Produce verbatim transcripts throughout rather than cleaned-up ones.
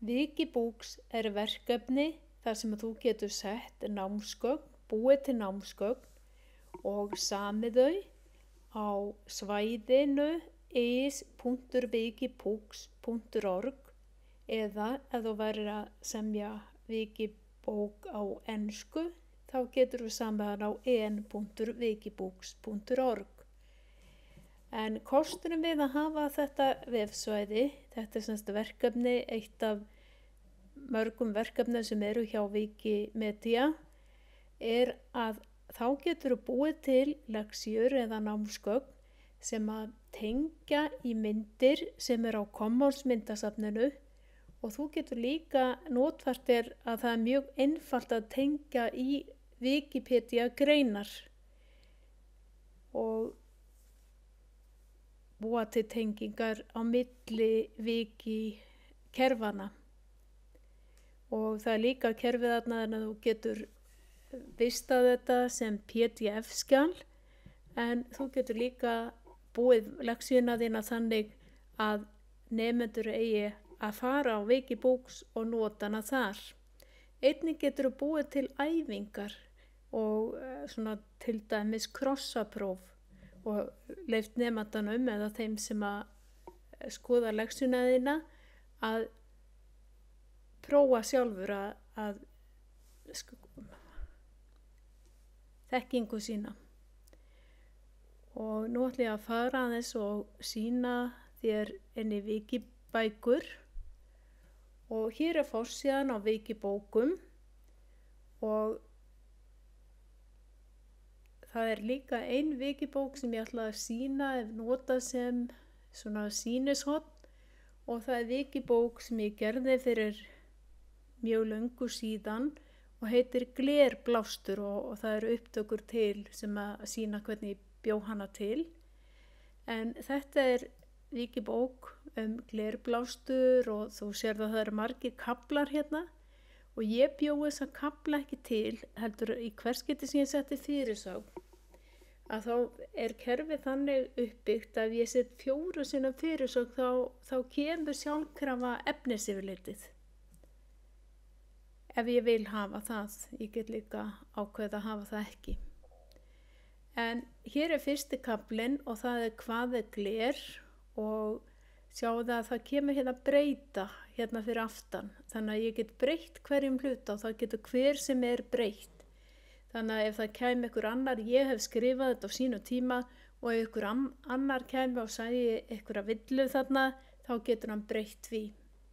Wikibooks er verkefni þar sem þú getur sett námsgögn, búið til námsgögn og samið þau á svæðinu is punktur wikibooks punktur org eða ef þú værir að semja Wikibók á ensku þá getur við samið hann á en punktur wikibooks punktur org. En kosturinn við að hafa þetta vefsvæði, þetta er semst verkefni, eitt af mörgum verkefnum sem eru hjá Wikimedia, er að þá getur þú búið til lexíur eða námsgögn sem að tengja í myndir sem er á Commons myndasafninu og þú getur líka notfært þér að það er mjög einfalt að tengja í Wikipedia greinar og búa til tengingar á milli wiki kerfana og það er líka kerfið þarna en að þú getur vistað þetta sem P D F-skjal en þú getur líka búið lexíuna þína þannig að nemendur eigi að fara á Wikibooks og nota hana þar. Einnig getur þú búið til æfingar og svona til dæmis krossapróf og leyft nemandanum eða þeim sem að skoða lexíuna þína að prófa sjálfur að, að sko, þekkingu sína. Og nú ætlum ég að fara aðeins og sýna þér inn í Wikibækur og hér er forsíðan á Wikibókum og það er líka ein Wikibók sem ég ætla að sýna ef nota sem svona sýnishorn og það er Wikibók sem ég gerði fyrir mjög löngu síðan og heitir Glerblástur og, og það eru upptökur til sem að sýna hvernig ég bjó hana til. En þetta er Wikibók um glerblástur og þú sér að það eru margir kaflar hérna og ég bjó þessa kafla ekki til heldur í hvers geti sem ég setti fyrirsögn að þá er kerfið þannig uppbyggt að ég set fjóru sinnum fyrirsögn þá, þá kemur sjálfkrafa efnisyfirlitið ef ég vil hafa það. Ég get líka ákveðið að hafa það ekki. En hér er fyrsti kaflinn og það er hvað er gler og sjáu það að það kemur hérna breyta hérna fyrir aftan. Þannig að ég get breytt hverjum hluta og það getur hver sem er breytt. Þannig að ef það kæmi ykkur annar, ég hef skrifað þetta á sínu tíma og ef ykkur annar kæmi og sæði ykkur að villu þarna, þá getur hann breytt því.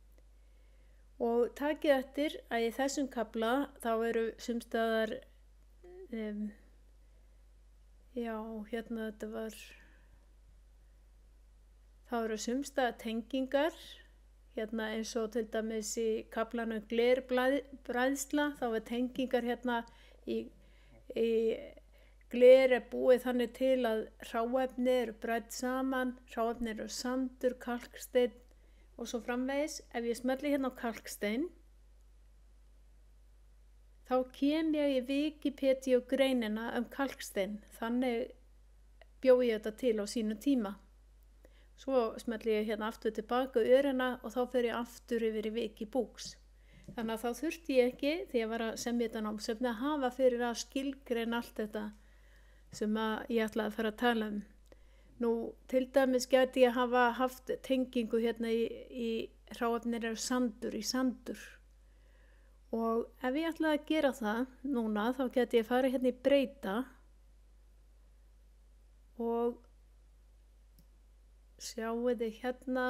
Og takið eftir að í þessum kafla þá eru sumstaðar, um, já, hérna þetta var, þá eru sumstaðar tengingar, hérna eins og til dæmis í kaflanum glerbræðsla, þá er tengingar hérna í, í gler er búið þannig til að hráefni eru brædd saman, hráefni eru sandur, kalksteinn, og svo framvegis. Ef ég smelli hérna á kalkstein þá kem ég í Wikipedia greinina um kalkstein, þannig bjó ég þetta til á sínu tíma. Svo smelli ég hérna aftur tilbaka örina og þá fer ég aftur yfir í Wikibooks. Þannig að þá þurfti ég ekki, þegar ég var að semja þetta námsefni, að hafa fyrir að skilgreina allt þetta sem að ég ætlaði að fara að tala um. Nú, til dæmis gæti ég hafa haft tengingu hérna í, í hráefnir eru sandur, í sandur. Og ef ég ætlaði að gera það núna, þá gæti ég farið hérna í breyta og sjáu þið hérna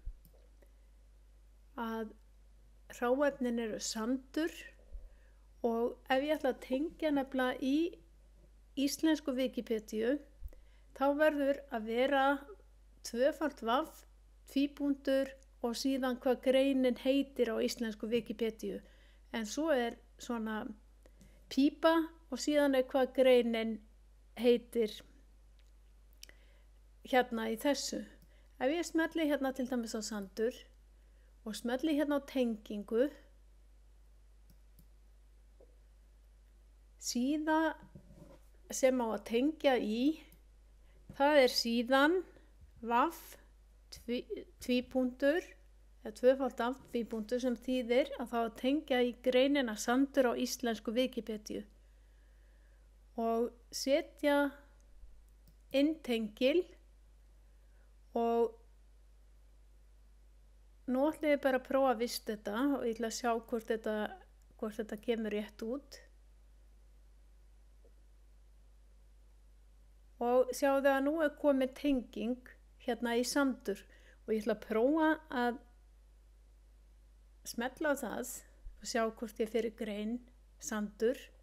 að hráefnin eru sandur og ef ég ætla að tengja nefnilega í íslensku Wikipediu þá verður að vera tvöfalt vaff, tvípunktur og síðan hvað greinin heitir á íslensku Wikipediu. En svo er svona pípa og síðan er hvað greinin heitir hérna í þessu. Ef ég smelli hérna til dæmis á sandur og smelli hérna á tengingu, síða sem á að tengja í, það er síðan vaff, tví, tvípunktur, eða tvöfalt amfípunktur sem þýðir að þá tengja í greinina sandur á íslensku Wikipedia og setja inn tengil og nú ætlum ég bara að prófa að vista þetta og ég ætla að sjá hvort þetta, hvort þetta kemur rétt út. Og sjáðu að nú er komið tenging hérna í sandur og ég ætla að prófa að smella á það og sjá hvort ég fyrir grein sandur.